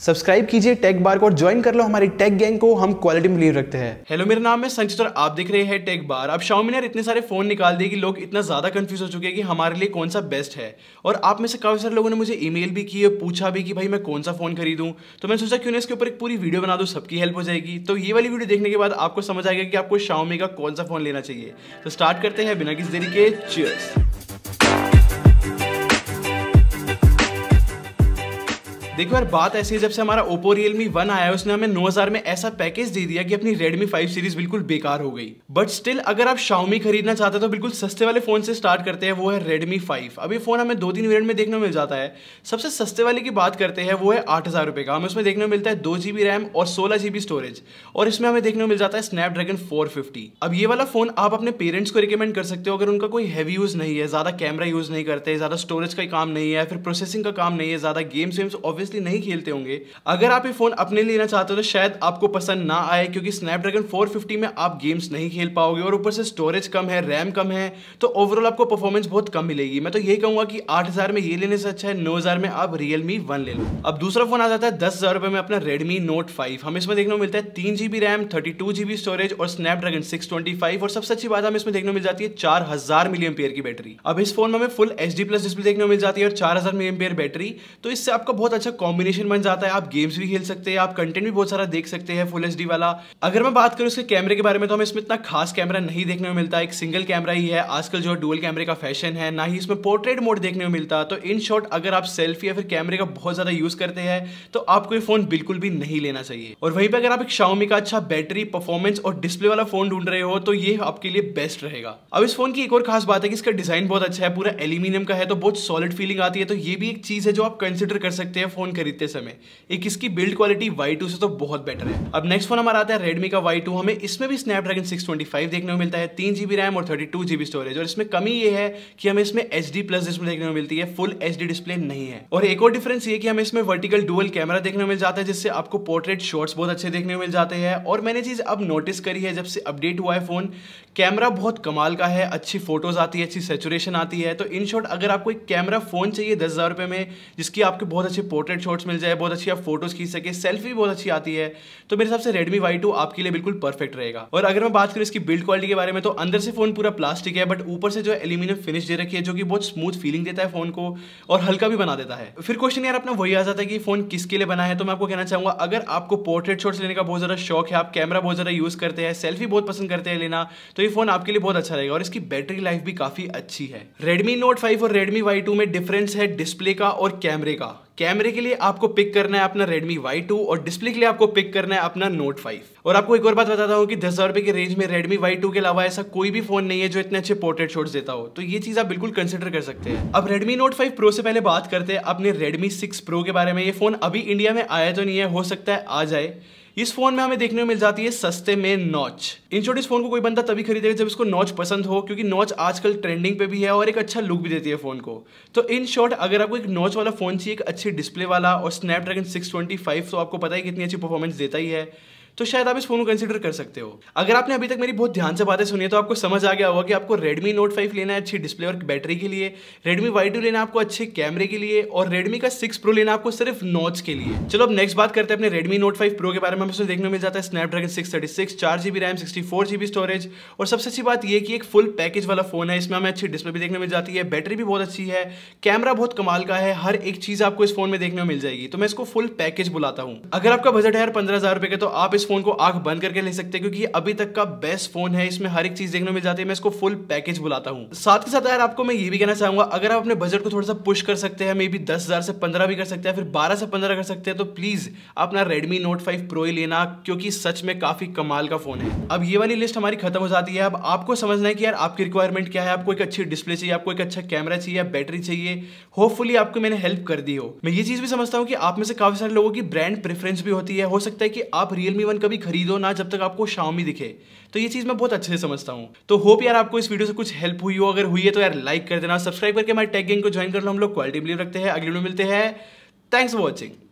Subscribe कीजिए take बार को और ज्वाइन कर लो हमारी टेक गैंग को। हम क्वालिटी में बिलीव रखते हैं। हेलो, मेरा नाम है संचित और आप देख रहे हैं टेक बार। अब Xiaomi ने इतने सारे फोन निकाल दिए कि लोग इतना ज्यादा कंफ्यूज हो चुके हैं कि हमारे लिए कौन सा बेस्ट है। और आप में से काफी सारे लोगों ने मुझे ईमेल भी की और पूछा भी कि भाई मैं कौन सा फोन खरीदूं। तो मैंने सोचा क्यों ना इसके ऊपर एक पूरी वीडियो बना दूं, सबकी हेल्प हो जाएगी। तो ये वाली वीडियो देखने के बाद आपको समझ आएगा कि आपको Xiaomi का कौन सा फोन लेना चाहिए। तो स्टार्ट करते हैं बिना किसी देरी के। चीयर्स। देखो यार, बात ऐसी है, जब से हमारा Oppo Realme 1 आया है उसने हमें 9000 में ऐसा पैकेज दे दिया कि अपनी Redmi 5 सीरीज बिल्कुल बेकार हो गई। बट स्टिल अगर आप Xiaomi खरीदना चाहते हो तो बिल्कुल सस्ते वाले फोन से स्टार्ट करते हैं, वो है Redmi 5। अब ये फोन हमें 2-3 वेरिएंट में देखने को मिल जाता है। सबसे सस्ते वाले की बात करते हैं, वो है 8000 रुपये का। हमें उसमें देखने को मिलता है 2GB रैम और 16GB स्टोरेज, और इसमें हमें देखने को मिल जाता है Snapdragon 450। अब ये वाला फोन आप अपने पेरेंट्स को रिकमेंड कर सकते हो अगर उनका कोई हैवी यूज नहीं है, ज्यादा कैमरा यूज नहीं करते, ज्यादा स्टोरेज का काम नहीं है, फिर प्रोसेसिंग का काम नहीं है, ज्यादा गेम्स ऑब्वियसली नहीं खेलते होंगे। अगर आप ये फोन अपने लिए लेना चाहते हो तो शायद आपको पसंद ना आए, क्योंकि Snapdragon 450 में आप गेम्स नहीं खेल पाओगे और ऊपर से स्टोरेज कम है, रैम कम है, तो ओवरऑल आपको परफॉर्मेंस बहुत कम मिलेगी। मैं तो यही कहूंगा कि 8000 में ये लेने से अच्छा है 9000 में आप Realme 1 ले लो। अब दूसरा फोन आ जाता है 10000 रुपए में अपना Redmi Note 5। हमें इसमें देखने को मिलता है 3GB रैम, 32GB स्टोरेज और Snapdragon 625। और सबसे अच्छी बात हमें इसमें देखने को मिल जाती है 4000 mAh की बैटरी। अब इस फोन में हमें फुल HD+ डिस्प्ले देखने को मिल जाती है और 4000 mAh बैटरी, तो इससे आपका बहुत अच्छा कॉम्बिनेशन बन जाता है। आप गेम्स भी खेल सकते हैं, आप कंटेंट भी बहुत सारा देख सकते हैं फुल HD वाला। अगर मैं बात करूं इसके कैमरे के बारे में तो हमें इसमें इतना खास कैमरा नहीं देखने को मिलता है, एक सिंगल कैमरा ही है। आजकल जो डुअल कैमरे का फैशन है, ना ही इसमें पोर्ट्रेट मोड देखने को मिलता। तो इन शॉर्ट अगर आप सेल्फी या फिर कैमरे का बहुत ज्यादा यूज करते हैं तो आपको ये फोन बिल्कुल भी नहीं लेना चाहिए। और वहीं पर अगर आप एक Xiaomi का अच्छा बैटरी, परफॉर्मेंस और डिस्प्ले वाला फोन ढूंढ रहे हो तो ये आपके लिए बेस्ट रहेगा। अब इस फोन की एक और खास बात है कि इसका डिजाइन बहुत अच्छा है, पूरा एल्यूमिनियम का है, तो बहुत सॉलिड फीलिंग आती है। तो ये भी एक चीज है जो आप कंसिडर कर सकते हैं फोन खरीदते समय। एक इसकी बिल्ड क्वालिटी Y2 से तो बहुत बेटर है। अब नेक्स्ट फोन हमारा आता है Redmi का Y2। हमें इसमें भी Snapdragon 625 देखने को मिलता है, 3GB रैम और 32GB स्टोरेज। और इसमें कमी ये है कि हमें इसमें HD+ डिस्प्ले देखने को मिलती है, फुल HD डिस्प्ले नहीं है। और एक और डिफरेंस ये कि हमें इसमें वर्टिकल डुअल कैमरा देखने को मिल जाता है, जिससे आपको पोर्ट्रेट शॉट्स बहुत अच्छे देखने को मिल जाते हैं। और मैंने चीज अब नोटिस करी है जब से अपडेट हुआ है फोन, कैमरा बहुत कमाल का है, अच्छी फोटोज आती है, अच्छी सैचुरेशन आती है। तो इन शॉर्ट अगर आपको एक कैमरा फोन चाहिए 10000 रुपए में जिसकी आपके बहुत अच्छे पोर्ट्रेट शॉट्स मिल जाए, बहुत अच्छी आप फोटोज खींच सके, सेल्फी बहुत अच्छी आती है, तो मेरे हिसाब से Redmi Y2 आपके लिए बिल्कुल परफेक्ट रहेगा। और अगर मैं बात करूं इसकी बिल्ड क्वालिटी के बारे में तो अंदर से फोन पूरा प्लास्टिक है, बट ऊपर से जो एल्यूमिनियम फिनिश दे रखी है जो कि बहुत स्मूथ फीलिंग देता है फोन को और हल्का भी बना देता है। फिर क्वेश्चन यार अपना वही आ जाता है कि फोन किसके लिए बना है। तो मैं आपको कहना चाहूंगा, अगर आपको पोर्ट्रेट शॉट्स लेने का बहुत ज्यादा शौक है, आप कैमरा बहुत ज्यादा यूज करते हैं, सेल्फी बहुत पसंद करते हैं लेना, तो ये फोन आपके लिए बहुत अच्छा रहेगा। और इसकी बैटरी लाइफ भी काफी अच्छी है। Redmi Note 5 और Redmi Y2 में डिफरेंस है डिस्प्ले का और कैमरे का। कैमरे के लिए आपको पिक करना है अपना Redmi Y2 और डिस्प्ले के लिए आपको पिक करना है अपना Note 5। और आपको एक और बात बताता हूं कि 10000 रुपए के रेंज में Redmi Y2 के अलावा ऐसा कोई भी फोन नहीं है जो इतने अच्छे पोर्ट्रेट शॉट्स देता हो, तो ये चीज आप बिल्कुल कंसिडर कर सकते हैं। अब Redmi Note 5 Pro से पहले बात करते हैं अपने Redmi 6 Pro के बारे में। ये फोन अभी इंडिया में आया तो नहीं है, हो सकता है आ जाए। इस फोन में हमें देखने को मिल जाती है सस्ते में नॉच। इन शॉर्ट इस फोन को कोई बंदा तभी खरीदेगा जब इसको नॉच पसंद हो, क्योंकि नॉच आजकल ट्रेंडिंग पे भी है और एक अच्छा लुक भी देती है फोन को। तो इन शॉर्ट अगर आपको एक नॉच वाला फोन चाहिए, एक अच्छी डिस्प्ले वाला और Snapdragon 625, तो आपको पता है कितनी अच्छी परफॉर्मेंस देता ही है, तो शायद आप इस फोन को कंसीडर कर सकते हो। अगर आपने अभी तक मेरी बहुत ध्यान से बातें सुनी है तो आपको समझ आ गया होगा कि आपको Redmi Note 5 लेना है अच्छी डिस्प्ले और बैटरी के लिए, Redmi Y2 लेना है आपको अच्छे कैमरे के लिए, और Redmi का 6 Pro लेना है आपको सिर्फ नॉच के लिए। चलो अब नेक्स्ट बात करते हैं अपने Redmi Note 5 Pro के बारे में। हमें इसमें देखने को मिल जाता है Snapdragon 636, 4GB RAM, 64GB storage. और सबसे अच्छी बात यह कि एक फुल पैकेज वाला फोन है। इसमें हमें अच्छी डिस्प्ले भी देखने को मिल जाती है, बैटरी भी बहुत अच्छी है, कैमरा बहुत कमाल का है, हर एक चीज आपको इस फोन में देखने को मिल जाएगी। तो मैं इसको फुल पैकेज बुलाता हूँ। अगर आपका बजट है यार 15000 रुपए का, तो आप इस फोन को आंख बंद करके ले सकते हैं, क्योंकि ये अभी तक का बेस्ट फोन है। इसमें हर एक चीज देखने को मिल जाती है। मैं इसको फुल पैकेज बुलाता हूं। साथ के साथ यार आपको मैं ये भी कहना चाहूंगा, अगर आप अपने बजट को थोड़ा सा पुश कर सकते हैं, मे बी 10000 से 15 भी कर सकते हैं, फिर 12 से 15 कर सकते हैं, तो प्लीज अपना Redmi Note 5 Pro ही लेना, क्योंकि सच में काफी कमाल का फोन है। अब ये वाली लिस्ट हमारी खत्म हो जाती है। अब आपको समझना है कि यार आपकी रिक्वायरमेंट क्या है। आपको एक अच्छी डिस्प्ले चाहिए, आपको एक अच्छा कैमरा चाहिए, बैटरी चाहिए। होपफुली आपको मैंने हेल्प कर दी हो। मैं ये चीज भी समझता हूँ कि आप में से काफी सारे लोगों की ब्रांड प्रेफरेंस भी होती है। हो सकता है कि आप Realme 1 कभी खरीदो ना जब तक आपको Xiaomi दिखे, तो ये चीज मैं बहुत अच्छे से समझता हूं। तो होप यार आपको इस वीडियो से कुछ हेल्प हुई हो। अगर हुई है तो यार लाइक कर देना, सब्सक्राइब करके हमारे टेक गैंग को ज्वाइन कर लो। हम लोग क्वालिटी बिलीव रखते हैं। अगली वीडियो में मिलते हैं। Thanks for watching.